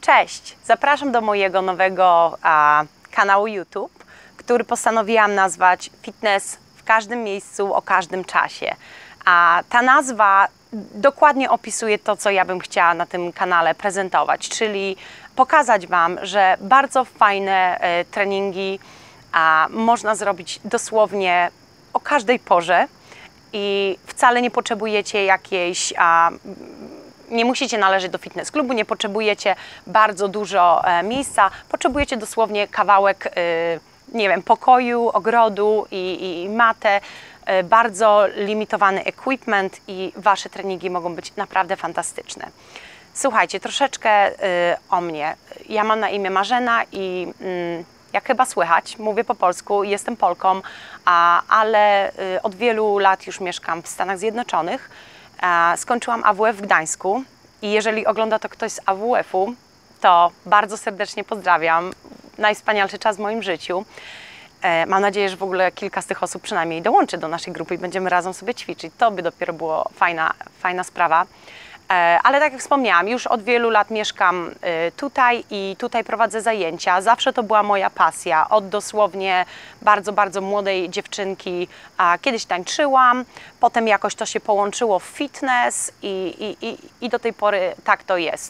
Cześć! Zapraszam do mojego nowego kanału YouTube, który postanowiłam nazwać Fitness w każdym miejscu, o każdym czasie. A ta nazwa dokładnie opisuje to, co ja bym chciała na tym kanale prezentować, czyli pokazać Wam, że bardzo fajne treningi można zrobić dosłownie o każdej porze i wcale nie potrzebujecie jakiejś nie musicie należeć do fitness klubu, nie potrzebujecie bardzo dużo miejsca, potrzebujecie dosłownie kawałek, nie wiem, pokoju, ogrodu i matę, bardzo limitowany equipment i Wasze treningi mogą być naprawdę fantastyczne. Słuchajcie, troszeczkę o mnie. Ja mam na imię Marzena i jak chyba słychać, mówię po polsku, jestem Polką, ale od wielu lat już mieszkam w Stanach Zjednoczonych. Skończyłam AWF w Gdańsku i jeżeli ogląda to ktoś z AWF-u, to bardzo serdecznie pozdrawiam. Najwspanialszy czas w moim życiu. Mam nadzieję, że w ogóle kilka z tych osób przynajmniej dołączy do naszej grupy i będziemy razem sobie ćwiczyć. To by dopiero było fajna sprawa. Ale tak jak wspomniałam, już od wielu lat mieszkam tutaj i tutaj prowadzę zajęcia. Zawsze to była moja pasja. Od dosłownie bardzo młodej dziewczynki kiedyś tańczyłam, potem jakoś to się połączyło w fitness i do tej pory tak to jest.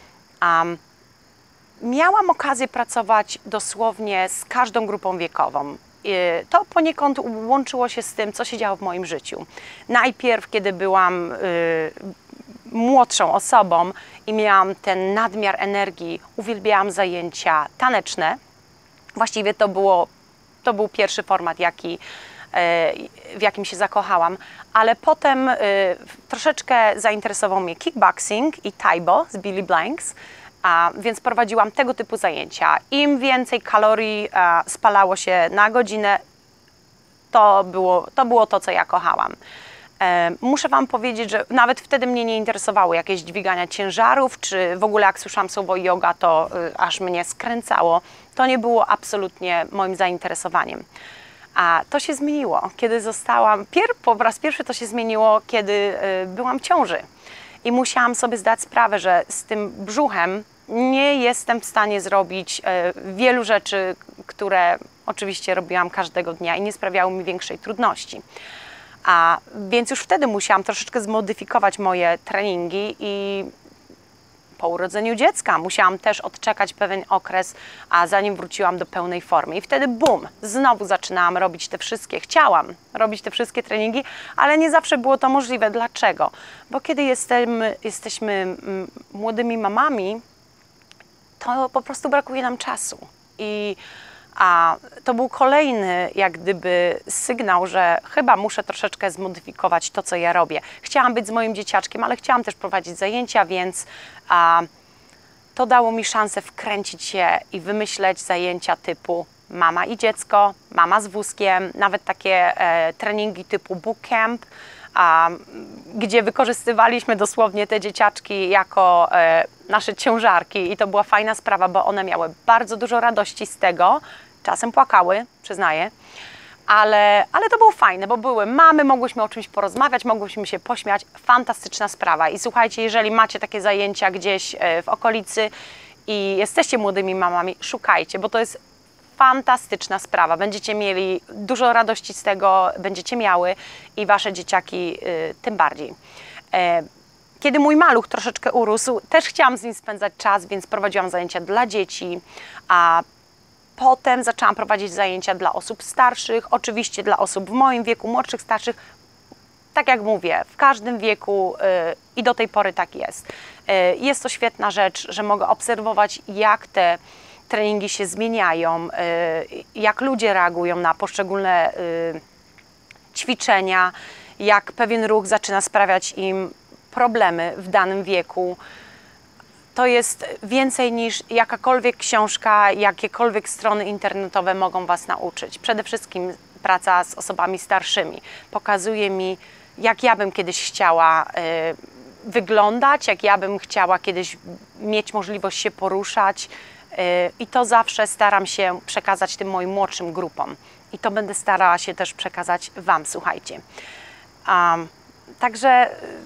Miałam okazję pracować dosłownie z każdą grupą wiekową. To poniekąd łączyło się z tym, co się działo w moim życiu. Najpierw, kiedy byłam młodszą osobą i miałam ten nadmiar energii, uwielbiałam zajęcia taneczne. Właściwie to był pierwszy format, w jakim się zakochałam, ale potem troszeczkę zainteresował mnie kickboxing i Taebo z Billy Blanks, więc prowadziłam tego typu zajęcia. Im więcej kalorii spalało się na godzinę, to było to, co ja kochałam. Muszę Wam powiedzieć, że nawet wtedy mnie nie interesowało jakieś dźwigania ciężarów, czy w ogóle jak słyszałam słowo yoga, to aż mnie skręcało. To nie było absolutnie moim zainteresowaniem. A to się zmieniło, kiedy zostałam, po raz pierwszy to się zmieniło, kiedy byłam w ciąży. I musiałam sobie zdać sprawę, że z tym brzuchem nie jestem w stanie zrobić wielu rzeczy, które oczywiście robiłam każdego dnia i nie sprawiały mi większej trudności. Więc już wtedy musiałam troszeczkę zmodyfikować moje treningi i po urodzeniu dziecka musiałam też odczekać pewien okres, zanim wróciłam do pełnej formy. I wtedy bum, znowu zaczynałam robić chciałam robić te wszystkie treningi, ale nie zawsze było to możliwe. Dlaczego? Bo kiedy jesteśmy młodymi mamami, to po prostu brakuje nam czasu. To był kolejny jak gdyby sygnał, że chyba muszę troszeczkę zmodyfikować to, co ja robię. Chciałam być z moim dzieciaczkiem, ale chciałam też prowadzić zajęcia, więc to dało mi szansę wkręcić się i wymyśleć zajęcia typu mama i dziecko, mama z wózkiem, nawet takie treningi typu bootcamp, gdzie wykorzystywaliśmy dosłownie te dzieciaczki jako nasze ciężarki i to była fajna sprawa, bo one miały bardzo dużo radości z tego, czasem płakały, przyznaję, ale to było fajne, bo były mamy, mogłyśmy o czymś porozmawiać, mogłyśmy się pośmiać, fantastyczna sprawa. I słuchajcie, jeżeli macie takie zajęcia gdzieś w okolicy i jesteście młodymi mamami, szukajcie, bo to jest fantastyczna sprawa. Będziecie mieli dużo radości z tego, będziecie miały i Wasze dzieciaki tym bardziej. Kiedy mój maluch troszeczkę urósł, też chciałam z nim spędzać czas, więc prowadziłam zajęcia dla dzieci, a potem zaczęłam prowadzić zajęcia dla osób starszych, oczywiście dla osób w moim wieku, młodszych, starszych. Tak jak mówię, w każdym wieku i do tej pory tak jest. Jest to świetna rzecz, że mogę obserwować, jak te treningi się zmieniają, jak ludzie reagują na poszczególne ćwiczenia, jak pewien ruch zaczyna sprawiać im problemy w danym wieku. To jest więcej niż jakakolwiek książka, jakiekolwiek strony internetowe mogą Was nauczyć. Przede wszystkim praca z osobami starszymi pokazuje mi, jak ja bym kiedyś chciała wyglądać, jak ja bym chciała kiedyś mieć możliwość się poruszać i to zawsze staram się przekazać tym moim młodszym grupom i to będę starała się też przekazać Wam, słuchajcie. Także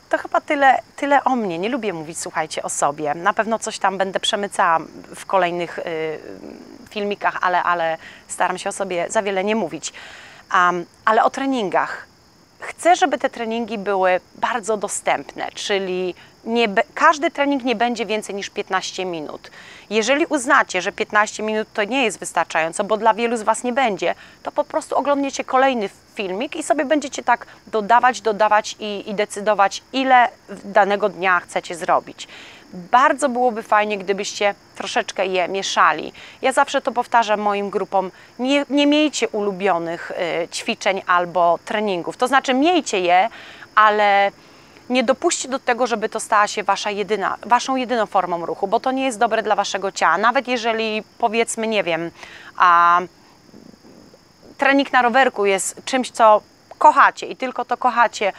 to chyba tyle o mnie. Nie lubię mówić, słuchajcie, o sobie. Na pewno coś tam będę przemycała w kolejnych filmikach, ale staram się o sobie za wiele nie mówić. Ale o treningach. Chcę, żeby te treningi były bardzo dostępne, czyli każdy trening nie będzie więcej niż 15 minut. Jeżeli uznacie, że 15 minut to nie jest wystarczająco, bo dla wielu z Was nie będzie, to po prostu oglądniecie kolejny filmik i sobie będziecie tak dodawać i decydować, ile danego dnia chcecie zrobić. Bardzo byłoby fajnie, gdybyście troszeczkę je mieszali. Ja zawsze to powtarzam moim grupom, nie miejcie ulubionych ćwiczeń albo treningów. To znaczy miejcie je, ale nie dopuśćcie do tego, żeby to stała się waszą jedyną formą ruchu, bo to nie jest dobre dla waszego ciała. Nawet jeżeli, powiedzmy, nie wiem, trening na rowerku jest czymś, co kochacie i tylko to kochacie,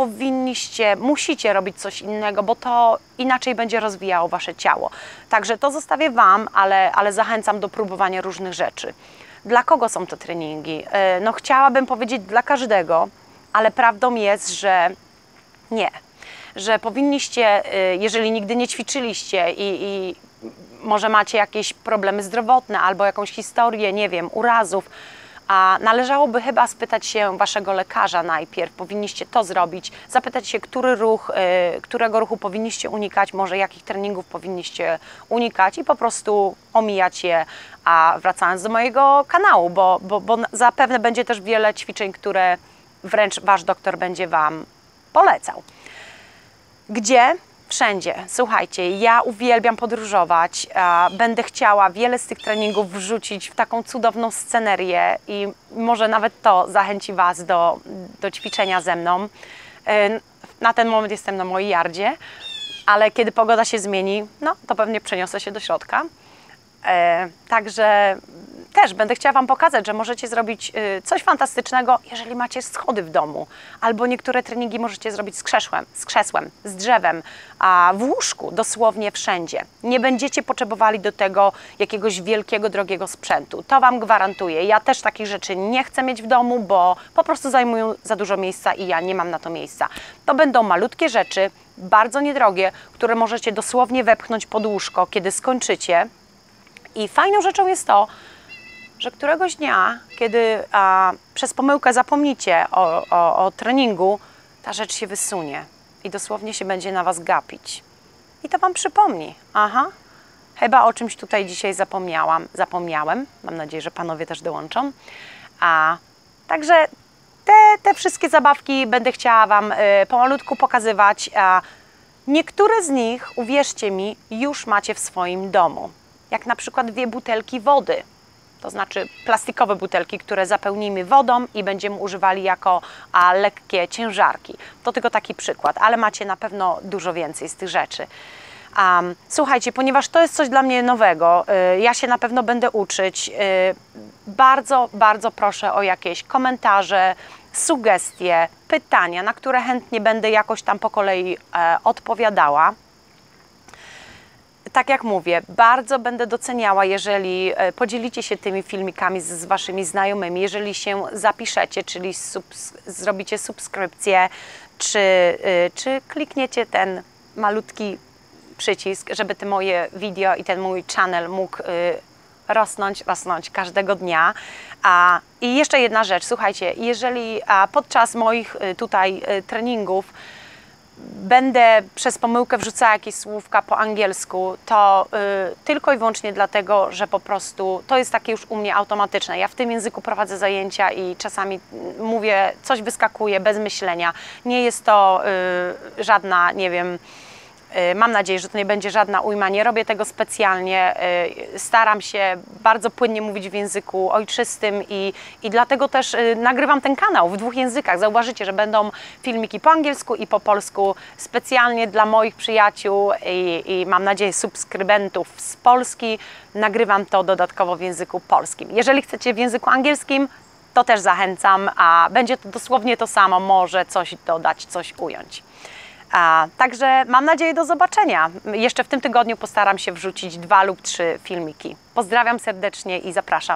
musicie robić coś innego, bo to inaczej będzie rozwijało wasze ciało. Także to zostawię Wam, ale zachęcam do próbowania różnych rzeczy. Dla kogo są te treningi? No chciałabym powiedzieć dla każdego, ale prawdą jest, że nie. Że powinniście, jeżeli nigdy nie ćwiczyliście i może macie jakieś problemy zdrowotne albo jakąś historię, nie wiem, urazów, a należałoby chyba spytać się waszego lekarza najpierw, powinniście to zrobić, zapytać się, którego ruchu powinniście unikać, może jakich treningów powinniście unikać i po prostu omijać je, a wracając do mojego kanału, bo zapewne będzie też wiele ćwiczeń, które wręcz wasz doktor będzie Wam polecał. Gdzie? Wszędzie. Słuchajcie, ja uwielbiam podróżować, będę chciała wiele z tych treningów wrzucić w taką cudowną scenerię i może nawet to zachęci Was do ćwiczenia ze mną. Na ten moment jestem na mojej yardzie, ale kiedy pogoda się zmieni, no to pewnie przeniosę się do środka. Także też będę chciała Wam pokazać, że możecie zrobić coś fantastycznego, jeżeli macie schody w domu, albo niektóre treningi możecie zrobić z krzesłem, z drzewem, a w łóżku, dosłownie wszędzie. Nie będziecie potrzebowali do tego jakiegoś wielkiego, drogiego sprzętu. To Wam gwarantuję. Ja też takich rzeczy nie chcę mieć w domu, bo po prostu zajmują za dużo miejsca i ja nie mam na to miejsca. To będą malutkie rzeczy, bardzo niedrogie, które możecie dosłownie wepchnąć pod łóżko, kiedy skończycie. I fajną rzeczą jest to, że któregoś dnia, kiedy przez pomyłkę zapomnicie o treningu, ta rzecz się wysunie i dosłownie się będzie na Was gapić. I to Wam przypomni. Aha, chyba o czymś tutaj dzisiaj zapomniałem. Mam nadzieję, że Panowie też dołączą. Także te wszystkie zabawki będę chciała Wam pomalutku pokazywać. Niektóre z nich, uwierzcie mi, już macie w swoim domu. Jak na przykład 2 butelki wody. To znaczy plastikowe butelki, które zapełnimy wodą i będziemy używali jako lekkie ciężarki. To tylko taki przykład, ale macie na pewno dużo więcej z tych rzeczy. Słuchajcie, ponieważ to jest coś dla mnie nowego, ja się na pewno będę uczyć. Bardzo, bardzo proszę o jakieś komentarze, sugestie, pytania, na które chętnie będę jakoś tam po kolei odpowiadała. Tak jak mówię, bardzo będę doceniała, jeżeli podzielicie się tymi filmikami z Waszymi znajomymi, jeżeli się zapiszecie, czyli zrobicie subskrypcję, czy klikniecie ten malutki przycisk, żeby te moje wideo i ten mój channel mógł rosnąć każdego dnia. I jeszcze jedna rzecz, słuchajcie, jeżeli podczas moich tutaj treningów będę przez pomyłkę wrzucała jakieś słówka po angielsku, to tylko i wyłącznie dlatego, że po prostu to jest takie już u mnie automatyczne. Ja w tym języku prowadzę zajęcia i czasami mówię, coś wyskakuje bez myślenia. Nie jest to żadna, nie wiem, mam nadzieję, że to nie będzie żadna ujma, nie robię tego specjalnie, staram się bardzo płynnie mówić w języku ojczystym i dlatego też nagrywam ten kanał w 2 językach. Zauważycie, że będą filmiki po angielsku i po polsku specjalnie dla moich przyjaciół i mam nadzieję subskrybentów z Polski. Nagrywam to dodatkowo w języku polskim. Jeżeli chcecie w języku angielskim, to też zachęcam, a będzie to dosłownie to samo, może coś dodać, coś ująć. Także mam nadzieję do zobaczenia. Jeszcze w tym tygodniu postaram się wrzucić 2 lub 3 filmiki. Pozdrawiam serdecznie i zapraszam.